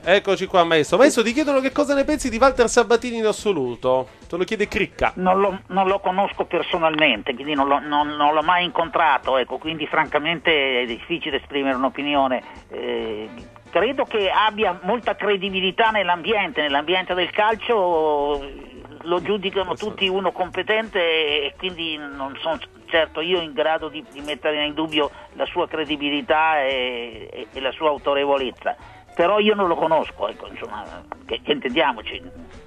Eccoci qua, maestro. Maestro, ti chiedono che cosa ne pensi di Walter Sabatini in assoluto. Te lo chiede Cricca. Non lo conosco personalmente, quindi non l'ho mai incontrato, ecco, quindi francamente è difficile esprimere un'opinione. Credo che abbia molta credibilità nell'ambiente del calcio, lo giudicano tutti uno competente e quindi non sono certo io in grado di mettere in dubbio la sua credibilità e la sua autorevolezza. Però io non lo conosco, ecco, insomma, che intendiamoci.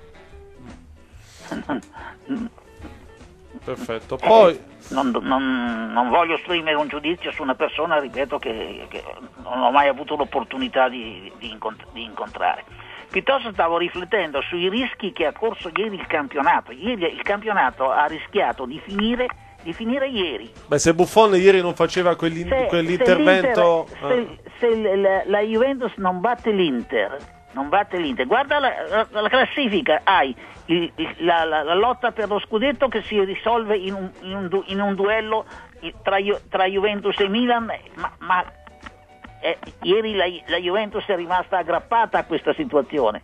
Perfetto. Poi non voglio esprimere un giudizio su una persona, ripeto, che non ho mai avuto l'opportunità di incontrare. Piuttosto stavo riflettendo sui rischi che ha corso ieri il campionato. Ieri il campionato ha rischiato di finire ieri. Beh, se Buffon ieri non faceva quell'intervento... Se la Juventus non batte l'Inter, guarda la classifica, hai la lotta per lo scudetto che si risolve in un duello tra Juventus e Milan, ma ieri la Juventus è rimasta aggrappata a questa situazione.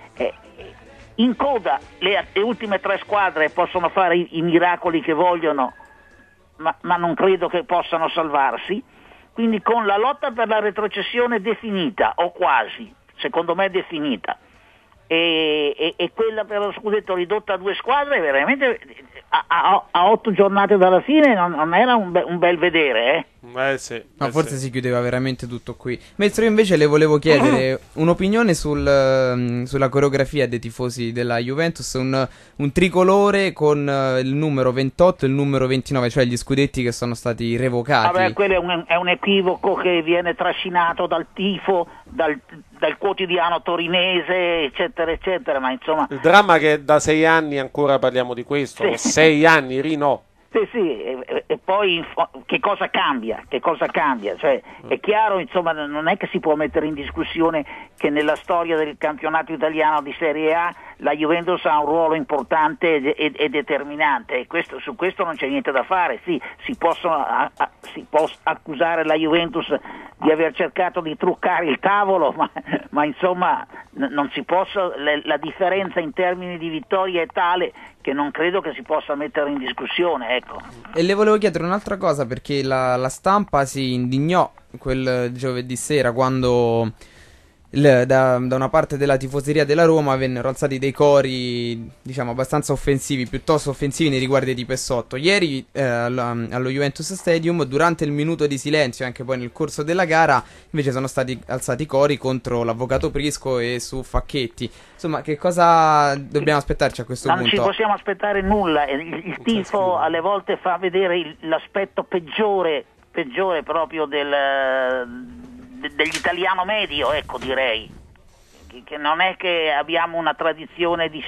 In coda le ultime tre squadre possono fare i miracoli che vogliono, ma non credo che possano salvarsi, quindi con la lotta per la retrocessione definita, o quasi, secondo me definita, e quella per lo scudetto ridotta a due squadre, veramente a 8 giornate dalla fine non era un bel vedere, sì, forse si chiudeva veramente tutto qui. Maestro, io invece le volevo chiedere un'opinione sulla coreografia dei tifosi della Juventus, un tricolore con il numero 28 e il numero 29, cioè gli scudetti che sono stati revocati. Vabbè, quello è un equivoco che viene trascinato dal tifo, dal quotidiano torinese, eccetera, eccetera, ma insomma... Il dramma è che da 6 anni ancora parliamo di questo, sì. 6 anni, Rino. Sì, e poi che cosa cambia? Cioè, è chiaro, insomma, non è che si può mettere in discussione che nella storia del campionato italiano di Serie A la Juventus ha un ruolo importante e determinante, e su questo non c'è niente da fare. Sì, si può accusare la Juventus di aver cercato di truccare il tavolo, ma insomma non si possa, la differenza in termini di vittorie è tale che non credo che si possa mettere in discussione, ecco. E le volevo chiedere un'altra cosa, perché la stampa si indignò quel giovedì sera quando da una parte della tifoseria della Roma vennero alzati dei cori, diciamo, abbastanza offensivi, piuttosto offensivi nei riguardi di Pessotto. Ieri allo Juventus Stadium, durante il minuto di silenzio e anche poi nel corso della gara, invece sono stati alzati cori contro l'avvocato Prisco e su Facchetti. Insomma, che cosa dobbiamo aspettarci a questo punto? Non ci possiamo aspettare nulla. Il tifo alle volte fa vedere l'aspetto peggiore proprio dell'italiano medio, ecco, direi che non è che abbiamo una tradizione di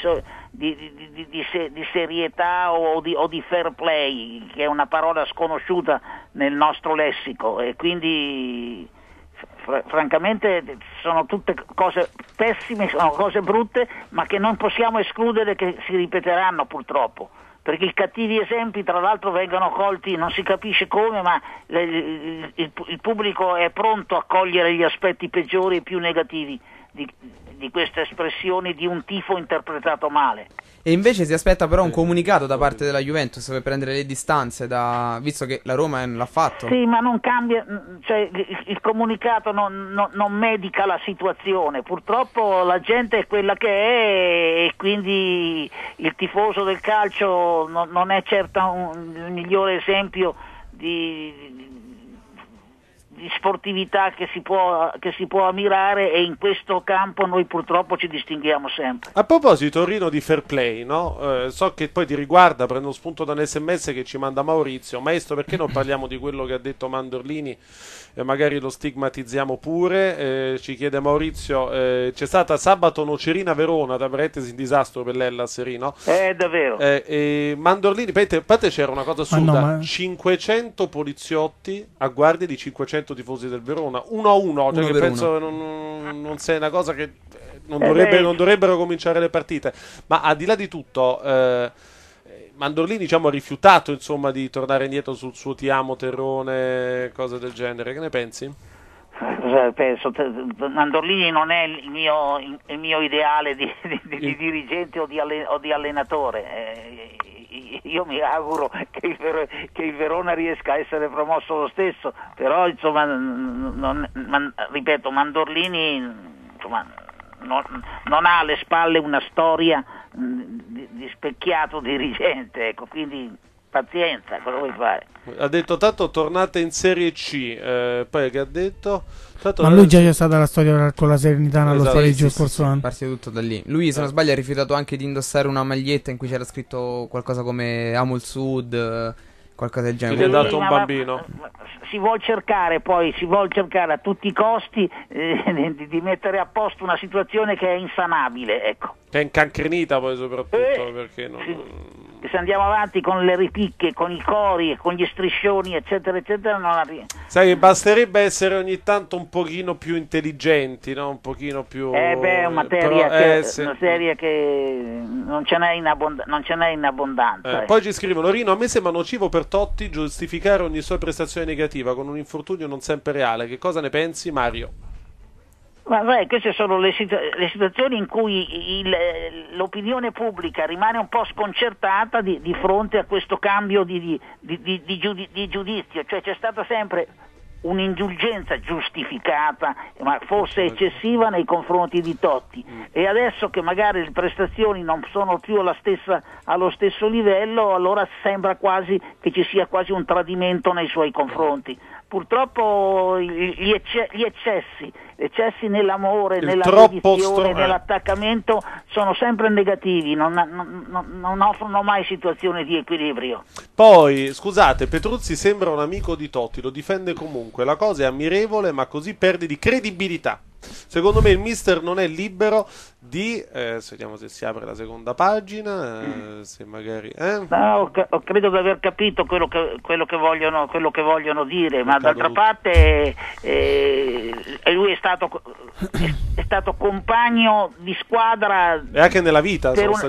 serietà o di fair play, che è una parola sconosciuta nel nostro lessico, e quindi francamente sono tutte cose pessime, sono cose brutte, ma che non possiamo escludere che si ripeteranno, purtroppo, perché i cattivi esempi tra l'altro vengono colti, non si capisce come, ma il pubblico è pronto a cogliere gli aspetti peggiori e più negativi di queste espressioni di un tifo interpretato male. E invece si aspetta però un comunicato da parte della Juventus per prendere le distanze, visto che la Roma l'ha fatto. Sì, ma non cambia, cioè il comunicato non medica la situazione. Purtroppo la gente è quella che è, e quindi il tifoso del calcio non è certo il migliore esempio di sportività che si può ammirare, e in questo campo noi purtroppo ci distinguiamo sempre. A proposito, Rino, di fair play, no? So che poi ti riguarda, prendo spunto da un SMS che ci manda Maurizio. Maestro, perché non parliamo di quello che ha detto Mandorlini e magari lo stigmatizziamo pure? Ci chiede Maurizio, c'è stata sabato Nocerina Verona, tra parentesi un disastro per l'Hellas, Rino. Davvero. Mandorlini, a parte c'era una cosa assurda, 500 poliziotti a guardia di 500 tifosi del Verona, 1-1, cioè che penso non sia una cosa che non dovrebbero cominciare le partite. Ma al di là di tutto, Mandorlini, diciamo, ha rifiutato, insomma, di tornare indietro sul suo ti amo terrone, cose del genere. Che ne pensi? penso, Mandorlini non è il mio ideale di dirigente o di allenatore. Io mi auguro che il Verona riesca a essere promosso lo stesso, però insomma ripeto, Mandorlini insomma, non ha alle spalle una storia di specchiato dirigente, ecco, quindi pazienza, cosa vuoi fare? Ha detto tanto tornate in Serie C, poi che ha detto? Ma lui già c'è stata la storia con la Serenitana allo spareggio scorso anno. Parte tutto da lì. Lui, se non sbaglio, ha rifiutato anche di indossare una maglietta in cui c'era scritto qualcosa come Amo il Sud, qualcosa del genere. Gli ha dato un bambino. Si vuol cercare a tutti i costi di mettere a posto una situazione che è insanabile, ecco. Che è incancrenita poi soprattutto, perché non... Se andiamo avanti con le ripicche, con i cori, con gli striscioni, eccetera, eccetera, non arriva. Sai, basterebbe essere ogni tanto un pochino più intelligenti, no? Un pochino più... È una materia che non ce n'è in abbondanza. Poi ci scrivono: Rino, a me sembra nocivo per Totti giustificare ogni sua prestazione negativa con un infortunio non sempre reale. Che cosa ne pensi, Mario? Ma queste sono le situazioni in cui l'opinione pubblica rimane un po' sconcertata di fronte a questo cambio di giudizio, cioè c'è stata sempre un'indulgenza giustificata, ma forse eccessiva nei confronti di Totti, e adesso che magari le prestazioni non sono più allo stesso livello, allora sembra quasi che ci sia quasi un tradimento nei suoi confronti. Purtroppo gli eccessi nell'amore, nella dedizione, nell'attaccamento sono sempre negativi, non offrono mai situazioni di equilibrio. Poi, scusate, Petruzzi sembra un amico di Totti, lo difende comunque, la cosa è ammirevole, ma così perde di credibilità. Secondo me il mister non è libero di vediamo se si apre la seconda pagina, se magari no, credo di aver capito quello che vogliono dire, ma d'altra parte lui è stato compagno di squadra e anche nella vita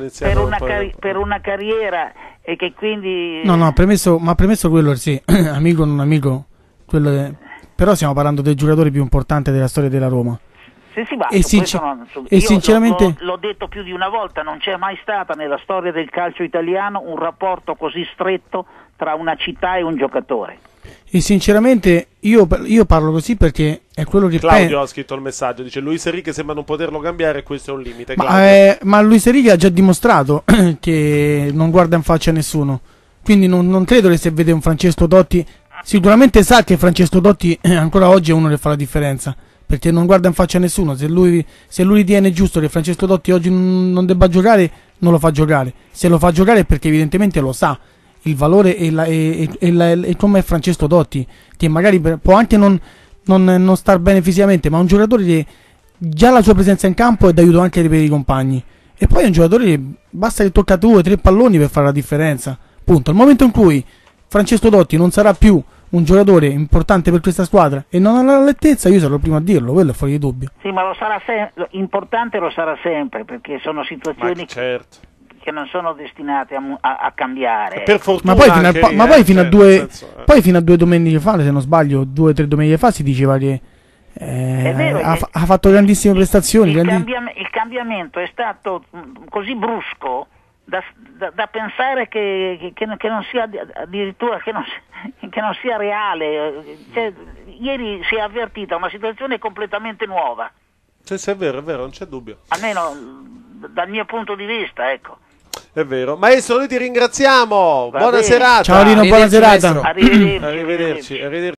per una carriera, e che quindi no, premesso quello, sì, amico non amico, però stiamo parlando del giocatore più importante della storia della Roma. Io sinceramente l'ho detto più di una volta, non c'è mai stata nella storia del calcio italiano un rapporto così stretto tra una città e un giocatore. E sinceramente io parlo così perché è quello che Claudio ha scritto il messaggio, dice Luis Enrique sembra non poterlo cambiare e questo è un limite. Ma Luis Enrique ha già dimostrato che non guarda in faccia a nessuno, quindi non credo che se vede un Francesco Totti, sicuramente sa che Francesco Totti ancora oggi è uno che fa la differenza, perché non guarda in faccia a nessuno. Se lui ritiene giusto che Francesco Totti oggi non debba giocare, non lo fa giocare. Se lo fa giocare è perché evidentemente lo sa il valore e come è Francesco Totti, che magari può anche non star bene fisicamente, ma è un giocatore che già la sua presenza in campo è d'aiuto anche per i compagni, e poi è un giocatore che basta che tocca 2 o 3 palloni per fare la differenza, punto. Al momento in cui Francesco Totti non sarà più un giocatore importante per questa squadra e non ha l'altezza, io sarò il primo a dirlo, quello è fuori di dubbio. Sì, ma importante lo sarà sempre, perché sono situazioni che non sono destinate a cambiare. Per fortuna poi fino a 2 domeniche fa, se non sbaglio, 2 o 3 domeniche fa si diceva che ha fatto grandissime prestazioni. Il cambiamento è stato così brusco da pensare che non sia addirittura che non sia reale. Cioè, ieri si è avvertita una situazione completamente nuova. Sì, è vero, non c'è dubbio. Almeno dal mio punto di vista, ecco. È vero. Maestro, noi ti ringraziamo. Buona serata. Ciao Rino, buona serata. Arrivederci.